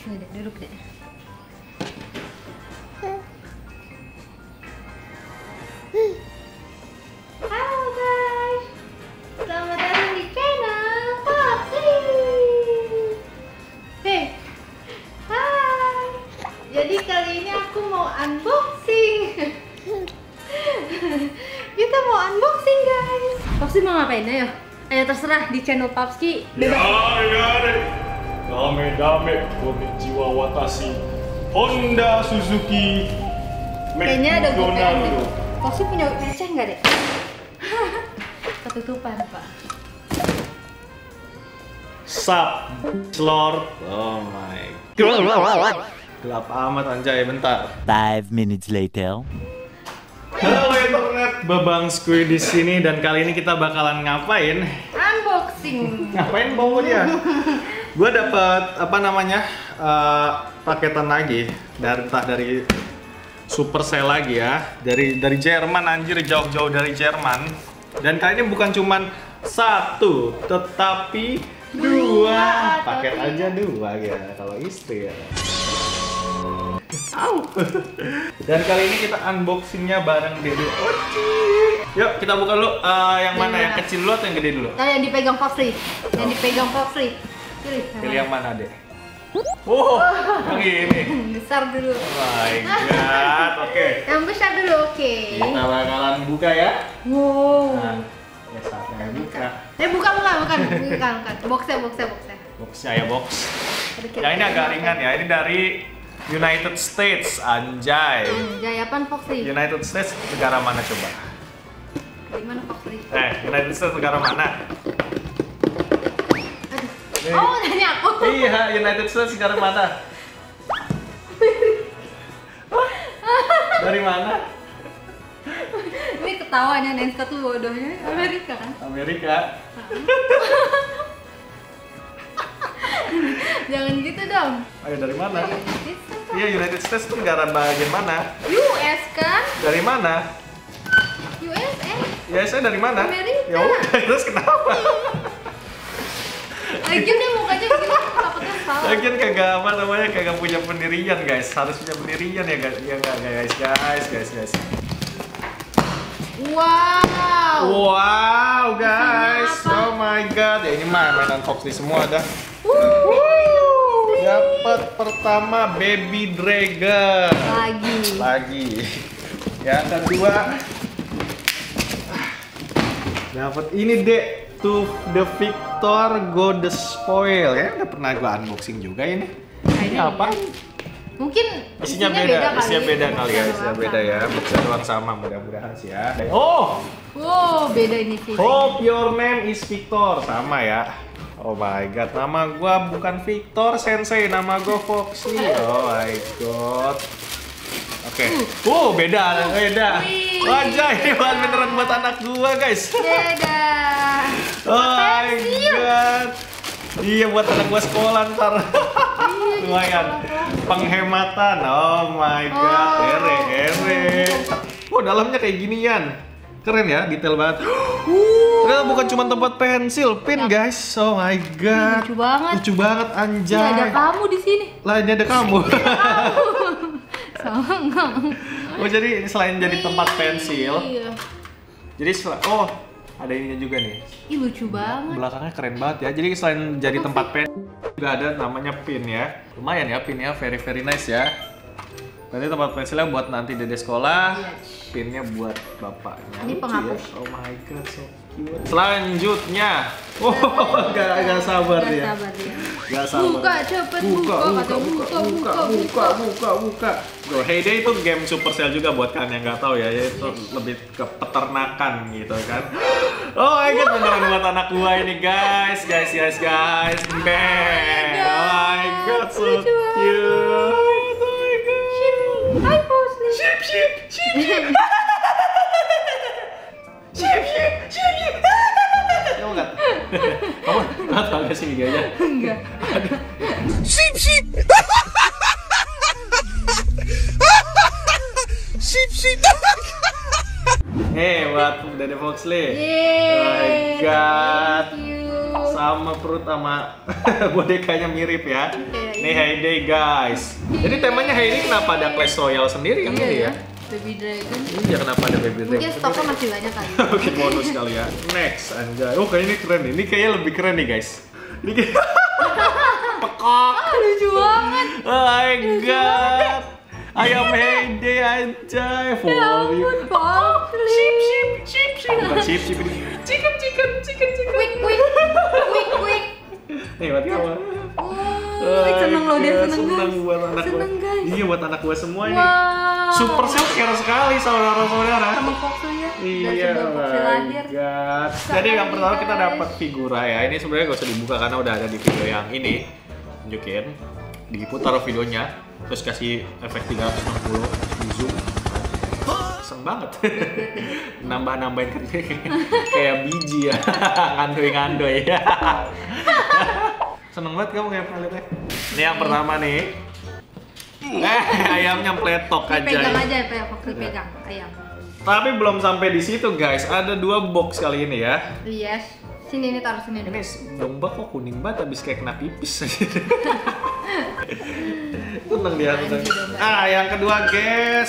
Sini deh, duduk deh. Halo guys, selamat datang di channel Popsi. Hey, hai. Jadi kali ini aku mau unboxing. Kita mau unboxing guys. Popsi mau ngapain ayo? Ayo terserah di channel Popsi. Dame, konnichiwa watashi Honda Suzuki Kayaknya ada GoPay deh. McDonald. Popsi punya receh nggak deh? Ketutupan pak. Sup, Lord. Oh my god. Gelap amat anjay, bentar. 5 minutes later. Halo internet, Babang Squid di sini dan kali ini kita bakalan ngapain? Unboxing. Ngapain baunya? Gue dapat apa namanya paketan lagi dari Supercell lagi ya, dari Jerman anjir, jauh-jauh dari Jerman. Dan kali ini bukan cuman satu, tetapi dua. Paket aja dua ya, kalau istri ya. Au. Dan kali ini kita unboxingnya bareng Dede Oci. Yuk kita buka dulu, yang mana? Yang kecil dulu atau yang gede dulu? Nah, yang dipegang Popsi. Yang dipegang Popsi. Pilih yang mana deh? Oh, yang ini. Besar dulu. Oh my god, oke. Yang besar dulu, oke. Kita bakalan buka ya. Wow. Nah, ya saatnya buka. Bukan. Boxnya. Boxnya ya box. Ya ini agak ringan ya. Ini dari United States, anjay. Jayapan Popsi. United States negara mana coba? Di mana Popsi? United States negara mana? Aduh. Oh, nanya aku. Iya, United States negara mana? Dari mana? Ini ketawanya Nenska tuh bodohnya. Amerika kan? Amerika. Jangan gitu dong. Ayo dari mana? Iya, United States itu negara bagian mana? US kan? Dari mana? USA. USA dari mana? Amerika. Ya udah, terus kenapa? Lagian dia mukanya gitu, takutnya salah. Lagian kagak punya pendirian guys. Harus punya pendirian ya guys. Ya enggak guys. Wow guys. Oh my god. Ya ini mah mainan Foxy semua dah. Dapat pertama Baby Dragon. Lagi. Yang kedua dapat ini deh. To the Victor Go the Spoil ya, udah pernah gua unboxing juga ini. Ini apa? Mungkin Isinya beda kali ya, isinya beda ya. Boxnya doang sama, mudah-mudahan sih ya. Oh, wow, beda ini sih. Hope your name is Victor, sama ya. Oh my god, nama gua bukan Victor Sensei, nama gua Foxy. Oh my god. Oke. Beda. Wajah ini beneran buat anak gua, guys. Beda. Oh my god. Iya, buat anak gua sekolah ntar. Lumayan. Penghematan. Oh my god. Ere. Dalamnya kayak ginian. Keren ya, detail banget. Ternyata bukan cuma tempat pensil, pin guys. Oh my god. Lucu banget anjay. Ini ada kamu di sini. Lah, ini ada kamu. Oh, jadi selain jadi tempat pensil. Iya. Jadi ada ininya juga nih. Ih, lucu banget. Belakangnya keren banget ya. Jadi selain jadi tempat pen juga ada namanya pin ya. Lumayan ya pinnya, very nice ya. Nanti tempat pensilnya buat nanti dede sekolah. Pinnya buat bapaknya. Ini penghapus. Ya. Oh my god, so cute. Selanjutnya, gak sabar dia. Gak sabar. Buka cepet, buka. Heyday itu game Supercell juga buat kalian yang nggak tahu ya, itu lebih ke peternakan gitu kan. Oh my god, beneran buat anak gua ini guys. Man, oh my god, so cute. Hai Posli. Ship. Kamu nggak tahu nggak sih videonya? Enggak. Ship. Buat Dede Foxley. Yeay. Oh my god. Thank you. sama perut sama bonekanya mirip ya. Kayak Nih Heyday guys. Jadi temanya Heyday kenapa ada Clash Royale sendiri yang ini ya? Baby Dragon. Iya kenapa ada Baby Dragon? Mungkin stoknya masih banyak kali. Oke bonus kali ya. Next anjay. Oh kayaknya ini keren nih. Ini kayaknya lebih keren nih guys. Ini kayak pekok. Lucu banget. Oh my god. Ayam Heyday anjay. Ya ampun, Pop. Sheep. Bukan sheep ini. Chicken. Quick. Nih buat kamu. Seneng loh dia, seneng Seneng guys. buat anak Seneng gua. guys. Iya buat anak gua semua ini. Wow. Super Cell care sekali saudara-saudara. Sama Foxy ya. Iya, Sebelum Foxy lahir. God. Jadi yang pertama kita dapat figura ya. Ini sebenarnya gak usah dibuka karena udah ada di video yang ini. Tunjukin. Diputar videonya. Terus kasih efek 360 di zoom. Seneng banget. Nambah-nambahin kayak biji ya. Ngandoy ya. Seneng banget kamu kayak pernah lihat ya. Ini yang pertama nih. Ayamnya pletok aja. Pegang aja ya, Foxy pegang ayam. Tapi belum sampai di situ guys. Ada 2 box kali ini ya. Yes. Sini taruh sini. Ini domba kok kuning banget habis kayak kena pipis. Tenang dia, tenang. Yang kedua guys.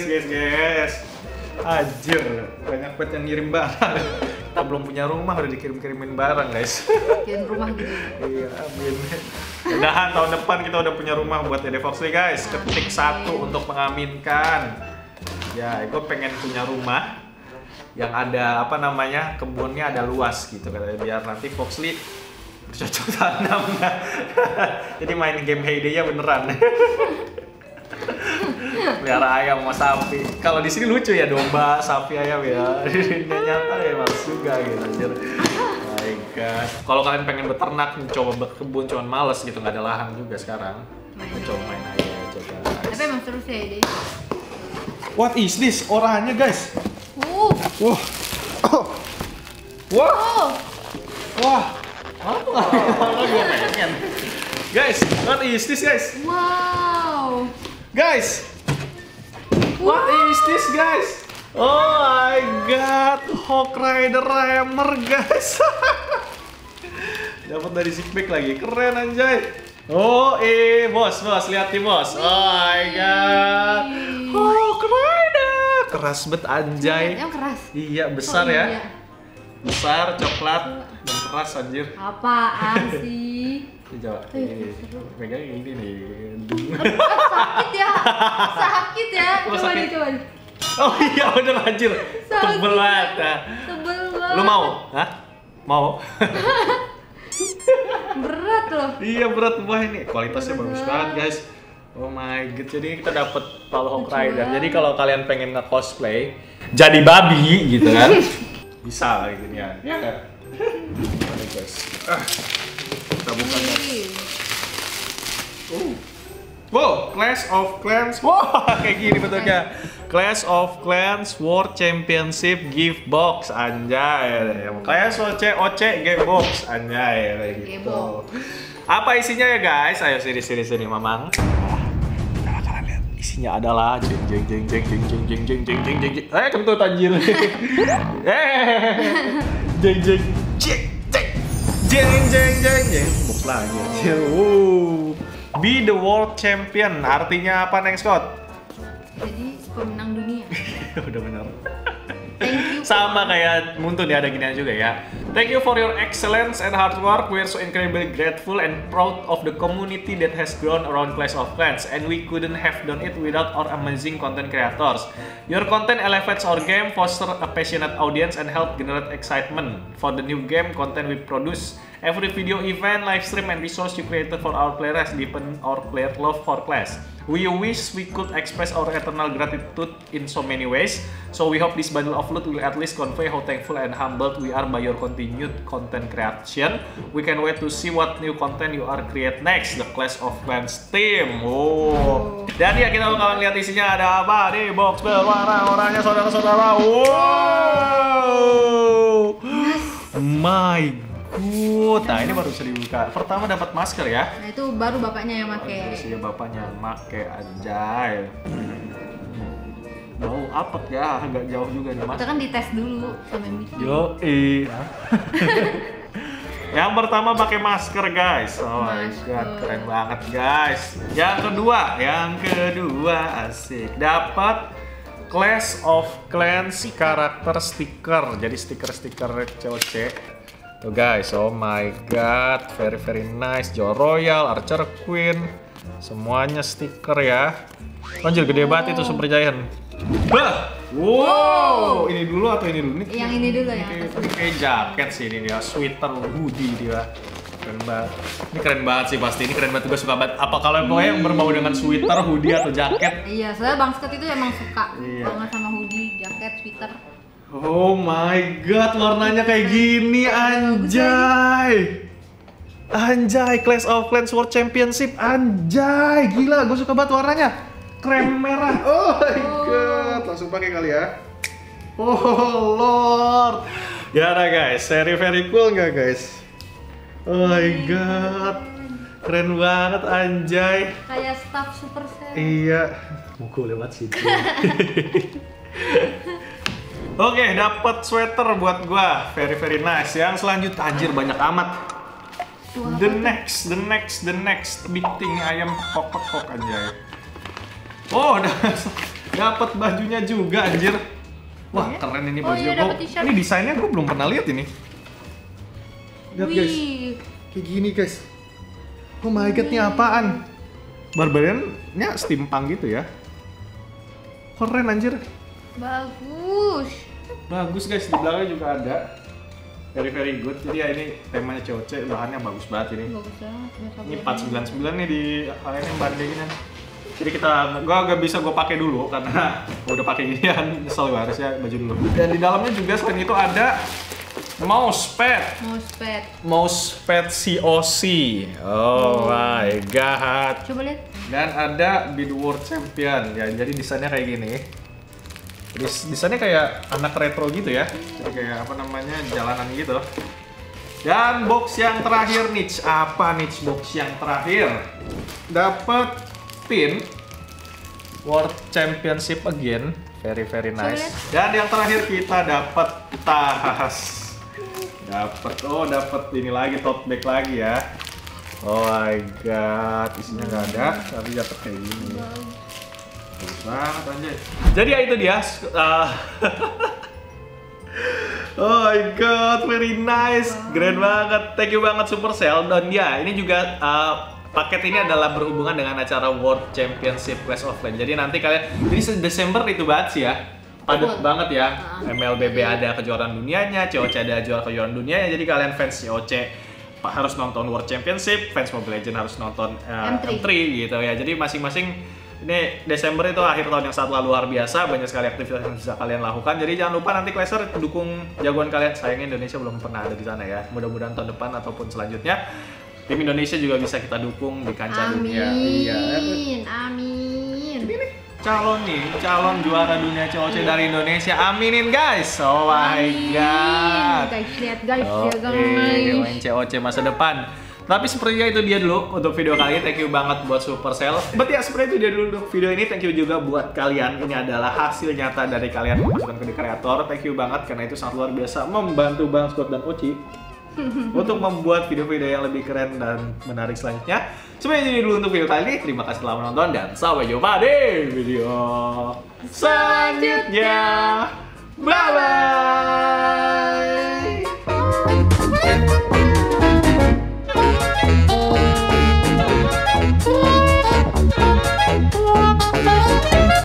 Anjir, banyak banget yang ngirim barang. Kita belum punya rumah udah dikirim-kirimin barang guys. Kirim rumah gitu. Iya, amin. Mudahan tahun depan kita udah punya rumah buat Dede Foxy guys. Ketik 1 untuk mengaminkan. Ya, gue pengen punya rumah yang ada apa namanya kebunnya ada luas gitu katanya biar nanti Foxy bercocok tanam. Jadi main game Heyday-nya beneran. Pelihara ayam sama sapi. Kalau di sini lucu ya domba, sapi, ayam ya. Ini nyata ya males juga gitu anjir. My God. Kalau kalian pengen beternak, coba berkebun cuman males gitu nggak ada lahan juga sekarang. Coba main aja guys. Tapi emang seru sih ini. What is this? Orangnya guys. Wah. Wah. Apa? Guys, what is this guys? Wow. Guys. What is this guys? Oh my god, Hawk Rider Hammer guys. Dapat dari Zipback lagi, keren anjay. Oh bos, lihat nih bos. Oh my god, Hawk Rider, keras bet anjay. Yang keras. Iya besar ya. Iya. Besar, coklat, dan keras anjir. Apaan sih? Coba, pegang ini nih. Sakit ya. Coba deh. Oh iya udah anjir. Tebel banget. Tebel banget. Lu mau? Hah? Mau? Berat loh. Iya berat wah ini. Kualitasnya bagus banget guys. Oh my god. Jadi kita dapet Palu Hawk Rider. Jadi kalau kalian pengen nge-cosplay jadi babi gitu kan. Bisa lah gitu ya. Iya enggak? Oke guys. Kita buka guys. Wow, Clash of Clans. Wah, kayak gini bentuknya. Clash of Clans World Championship Gift Box anjay. Clash OC Game Box anjay kayak gitu. Apa isinya ya guys? Ayo sini Mamang. Kita bakalan lihat. Isinya adalah jeng. Kentut anjir. Jeng. Box lagi. Be the world champion. Artinya apa Neng Scott? Jadi pemenang dunia. Udah benar. Thank you. Sama kayak Muntun ya, ada ginian juga ya. Thank you for your excellence and hard work. We are so incredibly grateful and proud of the community that has grown around Clash of Clans, and we couldn't have done it without our amazing content creators. Your content elevates our game, foster a passionate audience, and help generate excitement for the new game content we produce. Every video, event, live stream, and resource you created for our players deepen our player love for Clash. We wish we could express our eternal gratitude in so many ways. So we hope this bundle of loot will at least convey how thankful and humbled we are by your continued content creation. We can wait to see what new content you are create next. The Clash of Clans team. Oh. Dan ya kita bakalan lihat isinya ada apa di box berwarna-warnanya saudara-saudara. Wow. My God. Nah ini baru bisa dibuka. Pertama dapat masker ya. Nah itu baru bapaknya yang pakai. Terus ya bapaknya yang pakai anjay. Bau apek ya, agak jauh juga nih mas. Kita kan dites dulu sama Miki. Yo Yang pertama pakai masker guys. Oh my god, keren banget guys. Yang kedua asik. Dapat Clash of Clans karakter stiker. Jadi stiker-stiker COC. Tuh guys, oh my god, very nice. Joe Royal, Archer Queen, semuanya stiker ya. Anjir gede banget itu Super Giant. Bah! Wow, ini dulu atau ini dulu nih? Yang ini dulu ya. Ini kayak jaket sih ini dia, sweater hoodie dia. Keren banget. Ini keren banget sih pasti. Ini keren banget, gue suka banget. Apa kalau pokoknya yang berbau dengan sweater, hoodie atau jaket? Iya, soalnya Bang Scott itu emang suka banget sama hoodie, jaket, sweater. Oh my god, warnanya kayak gini, anjay. Anjay, Clash of Clans World Championship, anjay, gila, gue suka banget warnanya. Krem merah, oh my god, langsung pakai kali ya. Oh lord. Ya udah guys, very cool nggak guys? Oh my god, keren banget, anjay. Kayak staff Supercell. Iya, mukul lewat situ. Oke, dapat sweater buat gua. Very nice. Yang selanjutnya anjir banyak amat. The next big thing ayam kok aja. Oh, dapat bajunya juga anjir. Wah, keren ini bajunya. Ini desainnya gua belum pernah lihat ini. Lihat guys. Kayak gini guys. Oh my god, ini apaan? Barbarian-nya steampunk gitu ya. Keren anjir. Bagus guys, di belakang juga ada. Very good. Jadi ya ini temanya COC, bahannya bagus banget ini. Bagus banget. Ini 499 nih di ini bandingan. Jadi gua gak bisa gue pakai dulu karena gua udah pakai ginian, nyesel gue harusnya baju dulu. Dan di dalamnya juga selain itu ada mousepad COC. Oh my god. Coba lihat. Dan ada Bid World Champion. Ya, jadi desainnya kayak gini. Desainnya kayak anak retro gitu ya. Jadi kayak apa namanya, jalanan gitu. Dan box yang terakhir niche. Apa niche box yang terakhir? Dapat pin World Championship again. Very nice. Dan yang terakhir kita dapat tas. Dapat ini lagi, tote bag lagi ya. Oh my god, isinya nggak ada, tapi dapat kayak gini. Bagus banget anjay. Jadi ya itu dia. Oh my god, very nice. Keren banget. Thank you banget Supercell. Dan ya, ini juga paket ini adalah berhubungan dengan acara World Championship Clash of Clans. Jadi nanti kalian, jadi Desember itu banget sih ya. Padat banget ya. MLBB ada kejuaraan dunianya, COC ada kejuaraan dunianya. Jadi kalian fans COC harus nonton World Championship, fans Mobile Legends harus nonton M3 gitu ya. Jadi masing-masing ini Desember itu akhir tahun yang sangat luar biasa, banyak sekali aktivitas yang bisa kalian lakukan. Jadi jangan lupa nanti Clasher dukung jagoan kalian. Sayangnya Indonesia belum pernah ada di sana ya. Mudah-mudahan tahun depan ataupun selanjutnya tim Indonesia juga bisa kita dukung di kancah dunia. Amin. Ini nih calon juara dunia COC dari Indonesia. Aminin guys. Oh my god. Guys, lihat guys ya guys. Main COC masa depan. Tapi sepertinya itu dia dulu untuk video kali ini. Thank you banget buat Supercell. But ya, seperti itu dia dulu untuk video ini. Thank you juga buat kalian. Ini adalah hasil nyata dari kalian memasukkan ke kreator. Thank you banget karena itu sangat luar biasa membantu Bang Scott dan Oci untuk membuat video-video yang lebih keren dan menarik selanjutnya. Sebenarnya ini dulu untuk video kali ini. Terima kasih telah menonton dan sampai jumpa di video selanjutnya. Bye bye.